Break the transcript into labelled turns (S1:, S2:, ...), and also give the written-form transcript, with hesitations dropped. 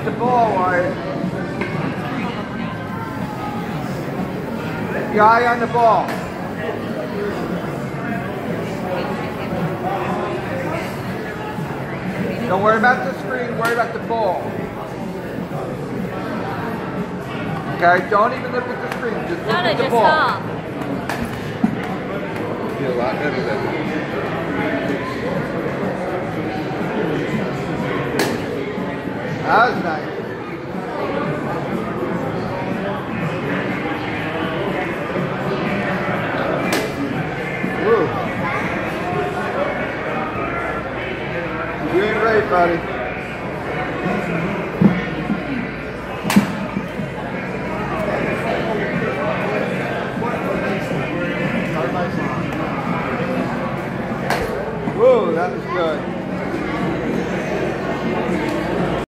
S1: the ball, Wyatt. Your eye on the ball. Don't worry about the screen, worry about the ball. Okay, don't even look at the screen, just look at the ball. You're a lot better than that. That was nice. Woo. You're doing great, buddy. Whoa, that was good.